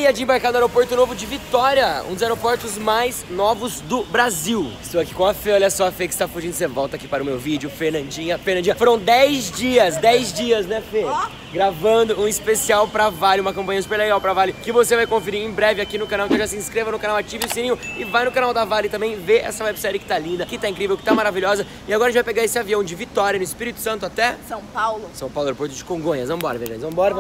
dia de embarcar no aeroporto novo de Vitória, um dos aeroportos mais novos do Brasil. Estou aqui com a Fê, olha só, a Fê que está fugindo, você volta aqui para o meu vídeo, Fernandinha. Foram 10 dias, né, Fê? Gravando um especial pra Vale, uma campanha super legal pra Vale, que você vai conferir em breve aqui no canal. Então já se inscreva no canal, ative o sininho e vai no canal da Vale também ver essa websérie que tá linda, que tá incrível, que tá maravilhosa. E agora a gente vai pegar esse avião de Vitória, no Espírito Santo, até São Paulo. São Paulo, aeroporto de Congonhas. Vambora, gente. Vambora.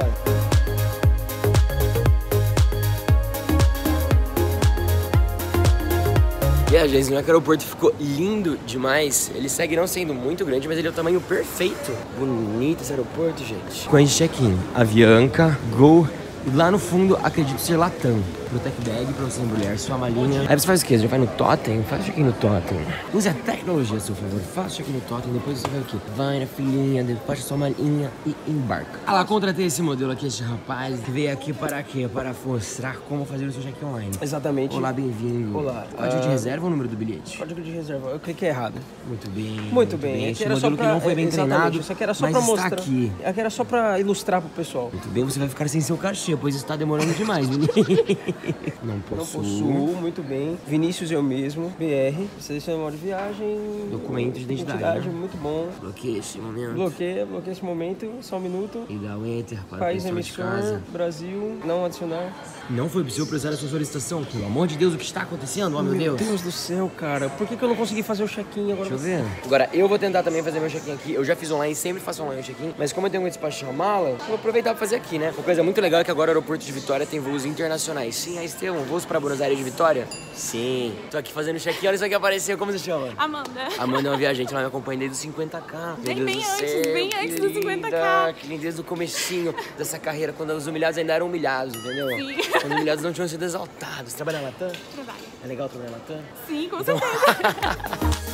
E a gente, não é que o aeroporto ficou lindo demais. Ele segue não sendo muito grande, mas ele é o tamanho perfeito. Bonito esse aeroporto, gente. Com a check-in, Avianca, Gol. E lá no fundo, acredito ser Latam. Protect Bag pra você embrulhar sua malinha. Aí você faz o quê? Você já vai no Totem? Faz check-in no Totem. Use a tecnologia a seu favor. Faça check-in no Totem. Depois você vai o quê? Vai na filinha, despacha sua malinha e embarca. Ah lá, contratei esse modelo aqui, esse rapaz. Que veio aqui para quê? Para mostrar como fazer o seu check-in online. Exatamente. Olá, bem-vindo. Olá. Código de reserva ou número do bilhete? Código de reserva. Eu cliquei errado. Muito bem. Muito bem. Esse modelo que não foi bem treinado, isso aqui era só mas pra está mostrar. aqui. Aqui era só pra ilustrar pro pessoal. Muito bem, você vai ficar sem seu cachê, pois está demorando demais, menino. Não possuo. Muito bem. Vinícius eu mesmo, BR. Seleciona modo de viagem. Documento de identidade, né? Muito bom. Bloqueia esse momento. Bloqueia esse momento, só um minuto. E dá o enter para País a pessoa de emissor, casa. Brasil, não adicionar. Não foi possível processar a sua solicitação. Pelo amor de Deus, o que está acontecendo? Oh, meu Deus. Meu Deus do céu, cara. Por que eu não consegui fazer o check-in agora? Deixa eu ver. Agora, eu vou tentar também fazer meu check-in aqui. Eu já fiz online, sempre faço online o check-in. Mas como eu tenho que despachar a mala, vou aproveitar pra fazer aqui, né? Uma coisa muito legal é que agora o aeroporto de Vitória tem voos internacionais. Sim, aí Estevão, voos para Buenos Aires de Vitória? Sim. Tô aqui fazendo check-in. Olha isso aqui apareceu. Como você chama? Amanda. Amanda é uma viajante. Ela me acompanha desde os 50k. Bem antes dos 50k. Que nem desde o comecinho dessa carreira, quando os humilhados ainda eram humilhados, entendeu? Sim. Quando os humilhados não tinham sido exaltados. Você trabalha na Latam? Trabalho. É legal trabalhar na Latam? Sim, com Então... certeza.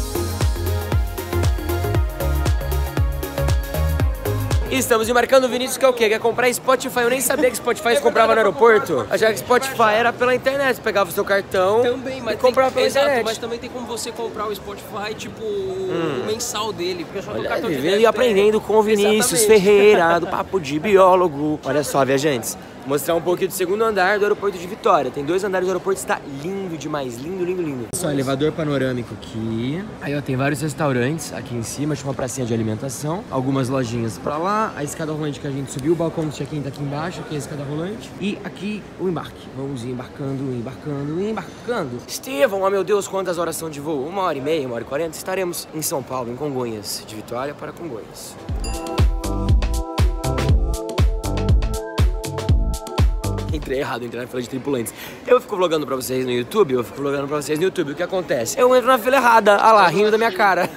Estamos embarcando o Vinícius, que é o quê? Quer comprar Spotify? Eu nem sabia que Spotify se comprava no aeroporto. Achava que Spotify era pela internet. Você pegava o seu cartão e comprava pela internet. Mas também tem como você comprar o Spotify, tipo, o mensal dele. Porque eu Olha, cartão de vivendo e aprendendo com o Vinícius Ferreira, do Papo de Biólogo. Olha só, viajantes. Vou mostrar um pouquinho do segundo andar do aeroporto de Vitória. Tem 2 andares do aeroporto, está lindo demais. Lindo. Só elevador panorâmico aqui. Aí, ó, tem vários restaurantes aqui em cima. Tinha uma pracinha de alimentação. Algumas lojinhas pra lá. A escada rolante que a gente subiu. O balcão do check-in tá aqui embaixo. Aqui é a escada rolante. E aqui o embarque. Vamos ir embarcando. Estevão, oh meu Deus, quantas horas são de voo? 1h30, 1h40. Estaremos em São Paulo, em Congonhas. De Vitória para Congonhas. Entrei na fila de tripulantes. Eu fico vlogando pra vocês no YouTube, O que acontece? Eu entro na fila errada. Ah lá, rindo da minha cara.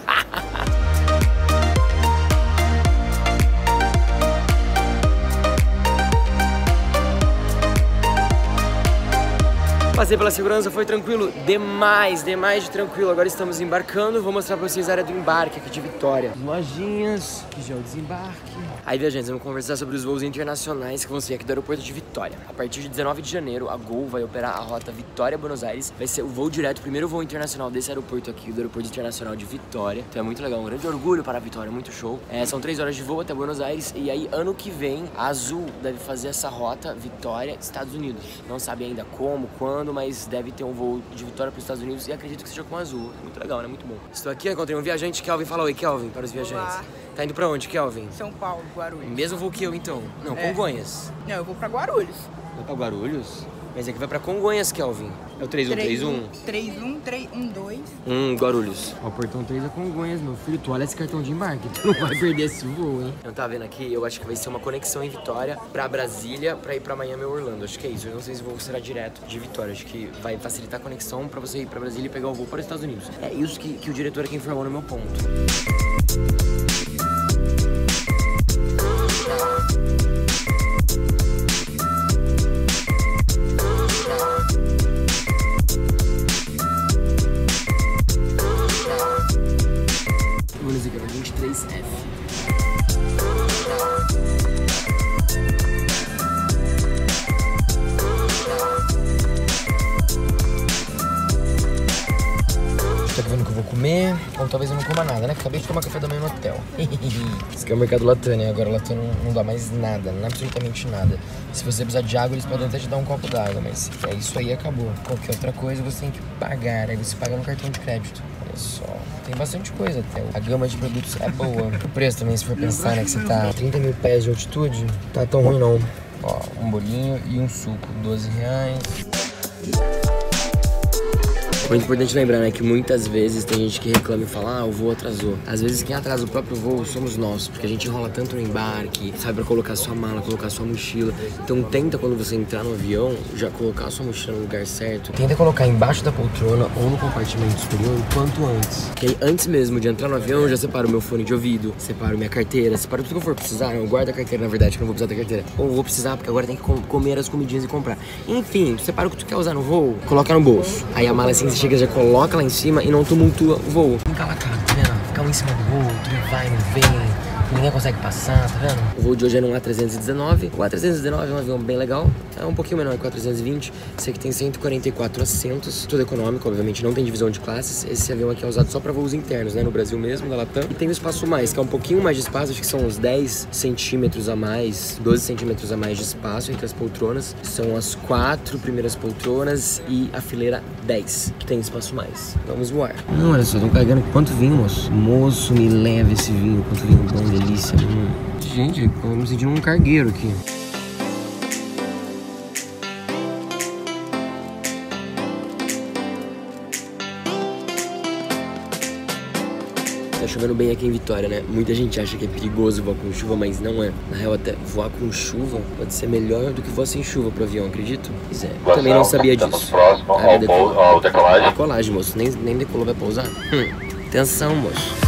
Passei pela segurança, foi tranquilo, demais de tranquilo. Agora estamos embarcando, vou mostrar pra vocês a área do embarque aqui de Vitória. Lojinhas, que já é o desembarque. Aí, viajantes, vamos conversar sobre os voos internacionais que vão ser aqui do aeroporto de Vitória. A partir de 19 de janeiro, a Gol vai operar a rota Vitória-Buenos Aires. Vai ser o voo direto, o primeiro voo internacional desse aeroporto aqui, do aeroporto internacional de Vitória. Então é muito legal, um grande orgulho para a Vitória, muito show. São 3 horas de voo até Buenos Aires. E aí, ano que vem, a Azul deve fazer essa rota Vitória-Estados Unidos. Não sabe ainda como, quando, mas deve ter um voo de Vitória para os Estados Unidos e acredito que seja com a Azul. É muito legal, né? Muito bom. Estou aqui, encontrei um viajante, Kelvin. Fala oi, Kelvin, para os viajantes. Olá. Tá indo pra onde, Kelvin? São Paulo, Guarulhos. Mesmo voo que eu, então? Não, Congonhas. Não, eu vou pra Guarulhos. Vai pra Guarulhos? Mas aqui vai pra Congonhas, Kelvin. É o 3131? 31312. Guarulhos. Ó, o portão 3 é Congonhas, meu filho. Tu olha esse cartão de embarque. Tu não vai perder esse voo, hein? Eu tava vendo aqui, eu acho que vai ser uma conexão em Vitória pra Brasília, pra ir pra Miami ou Orlando. Acho que é isso. Eu não sei se o voo será direto de Vitória. Acho que vai facilitar a conexão pra você ir pra Brasília e pegar o voo para os Estados Unidos. É isso que o diretor aqui informou no meu ponto. Música 23F. Tá vendo o que eu vou comer? Ou talvez eu não coma nada, né? Acabei de tomar café da manhã no hotel. Esse aqui é o mercado Latam, né? Agora o Latam não dá mais nada, absolutamente nada. Se você precisar de água, eles podem até te dar um copo d'água, mas é isso aí, acabou. Qualquer outra coisa você tem que pagar, aí você paga no cartão de crédito. Olha só, tem bastante coisa até. A gama de produtos é boa. O preço também, se for pensar, né? Que você tá a 30 mil pés de altitude, tá tão ruim não. Ó, um bolinho e um suco, R$12. Muito importante lembrar, né, que muitas vezes tem gente que reclama e fala, o voo atrasou. Às vezes quem atrasa o próprio voo somos nós, porque a gente enrola tanto no embarque, sabe, pra colocar sua mala, colocar sua mochila. Então tenta, quando você entrar no avião, já colocar sua mochila no lugar certo. Tenta colocar embaixo da poltrona ou no compartimento superior o quanto antes. Porque aí, antes mesmo de entrar no avião, eu já separo meu fone de ouvido, separo minha carteira, separo tudo que eu for precisar. Eu guardo a carteira, na verdade, que eu não vou precisar da carteira. Ou vou precisar, porque agora tem que comer as comidinhas e comprar. Enfim, separa o que tu quer usar no voo, coloca no bolso. Aí a mala assim, chega, já coloca lá em cima e não tumultua o voo. Fica lá, cara, tá vendo? Fica um em cima do outro, e vai, não vem, ninguém consegue passar, tá vendo? O voo de hoje é no A319. O A319 é um avião bem legal, é um pouquinho menor que o A320. Esse aqui tem 144 assentos, tudo econômico, obviamente não tem divisão de classes. Esse avião aqui é usado só pra voos internos, né, no Brasil mesmo, da Latam. E tem um espaço mais, que é um pouquinho mais de espaço, acho que são uns 10 centímetros a mais, 12 centímetros a mais de espaço entre as poltronas. São as 4 primeiras poltronas e a fileira 10, que tem espaço mais. Vamos voar. Não, olha só, estão carregando quanto vinho, moço? Moço, me leva esse vinho, quanto vinho bom, delícia. Gente, eu me sentindo um cargueiro aqui. Tá chovendo bem aqui em Vitória, né? Muita gente acha que é perigoso voar com chuva, mas não é. Na real, até voar com chuva pode ser melhor do que voar sem chuva pro avião, acredito? Pois é, também não sabia disso. Ao decolagem. Decolagem, moço. Nem decolou, vai pousar? Atenção, moço.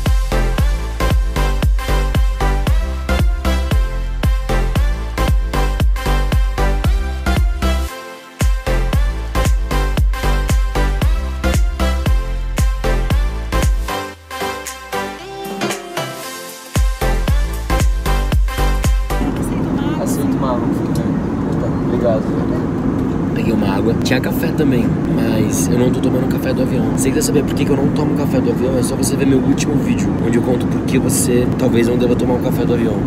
Obrigado. Peguei uma água. Tinha café também, mas eu não tô tomando café do avião. Se você quiser saber por que eu não tomo café do avião, é só você ver meu último vídeo, onde eu conto por que você talvez não deva tomar o café do avião.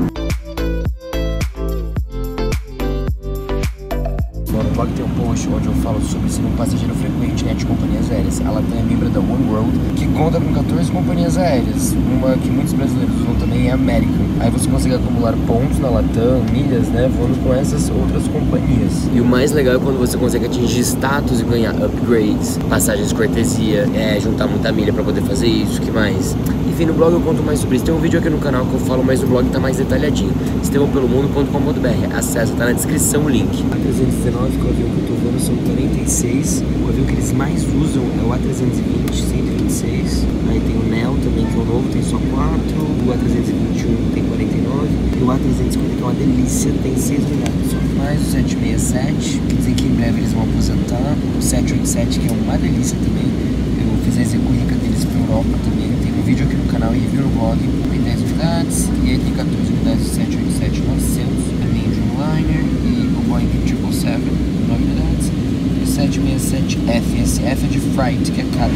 No blog tem um post onde eu falo sobre ser um passageiro frequente, né, de companhias aéreas. A Latam é membro da One World, que conta com 14 companhias aéreas. Uma que muitos brasileiros usam também é a American. Aí você consegue acumular pontos na Latam, milhas, né, voando com essas outras companhias. E o mais legal é quando você consegue atingir status e ganhar upgrades, passagens de cortesia, juntar muita milha pra poder fazer isso, o que mais? Enfim, no blog eu conto mais sobre isso. Tem um vídeo aqui no canal que eu falo, mas o blog tá mais detalhadinho. estevãopelomundo.com.br. Acessa, tá na descrição o link. A319, que é o avião que eu tô voando, são 46. O avião que eles mais usam é o A320, 126. Aí tem o Neo também, que é o novo, tem só 4. O A321 tem 49. E o A350, que é uma delícia, tem 6 lugares. Mais o 767, que dizem que em breve eles vão aposentar. O 787, que é uma delícia também. Eu fiz a execuíca deles pra Europa também. Tem um vídeo aqui no canal e review no blog. Tem 10 unidades. E aí tem 14 unidades do 787-900. A Dreamliner e o Boeing 777, 9 unidades. E o 767F. Esse F é de Freight, que é caro.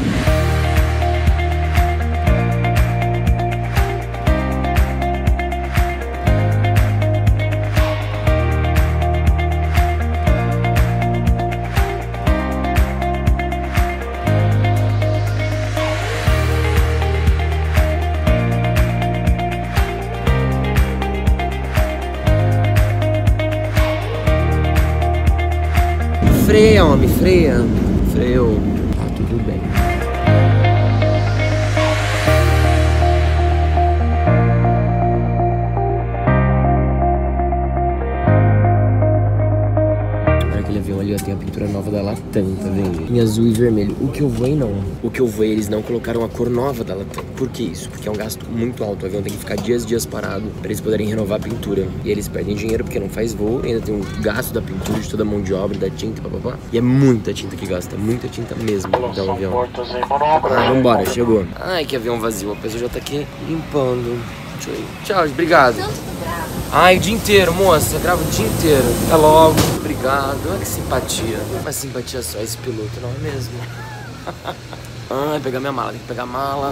Freia, homem, freia. Freou. Tá tudo bem. Aquele avião ali, ó, tem a pintura nova da Latam, tá vendo? Em azul e vermelho. O que eu voei não. O que eu voei, eles não colocaram a cor nova da Latam. Por que isso? Porque é um gasto muito alto. O avião tem que ficar dias parado pra eles poderem renovar a pintura. E eles perdem dinheiro porque não faz voo. E ainda tem um gasto da pintura, de toda a mão de obra, da tinta, papapá. E é muita tinta que gasta, muita tinta mesmo. Então o avião. Ah, vambora, chegou. Ai, que avião vazio. A pessoa já tá aqui limpando. Tchau, obrigado. Ai, o dia inteiro, moça. Grava o dia inteiro. Até logo. Obrigado. Olha que simpatia. Uma simpatia só esse piloto, não é mesmo? Ai, pegar minha mala, tem que pegar a mala.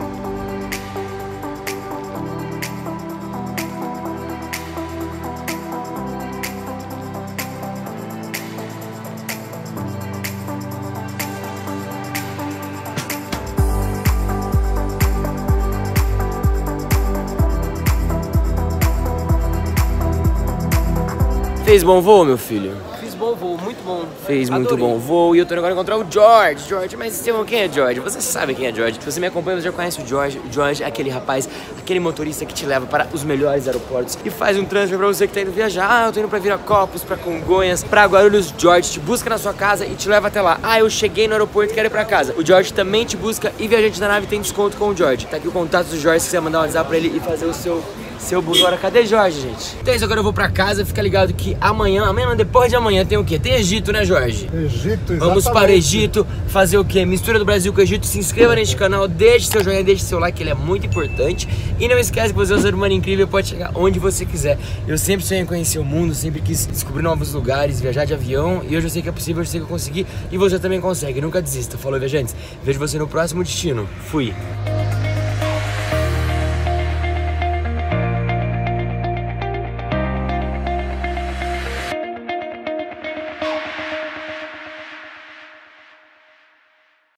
Fez bom voo, meu filho? Fiz bom voo, muito bom. Fez muito Adorei. bom voo. E eu tô agora encontrar o George. George, mas quem é George? Você sabe quem é George. Se você me acompanha, você já conhece o George. O George é aquele rapaz, aquele motorista que te leva para os melhores aeroportos e faz um transfer pra você que tá indo viajar. Ah, eu tô indo pra Viracopos, pra Congonhas, pra Guarulhos. George te busca na sua casa e te leva até lá. Ah, eu cheguei no aeroporto e quero ir pra casa. O George também te busca e Viajante da Nave tem desconto com o George. Tá aqui o contato do George, se você mandar um WhatsApp pra ele e fazer o seu bus. Agora, cadê Jorge, gente? Então é isso, agora eu vou pra casa. Fica ligado que amanhã não, depois de amanhã tem o quê? Tem Egito, né, Jorge? Egito, exatamente. Vamos para o Egito fazer o quê? Mistura do Brasil com o Egito. Se inscreva neste canal, deixe seu joinha, deixe seu like, ele é muito importante. E não esquece que você é um ser humano incrível, pode chegar onde você quiser. Eu sempre sonhei em conhecer o mundo, sempre quis descobrir novos lugares, viajar de avião. E hoje eu sei que é possível, eu sei que eu consegui. E você também consegue, nunca desista. Falou, viajantes. Vejo você no próximo destino. Fui.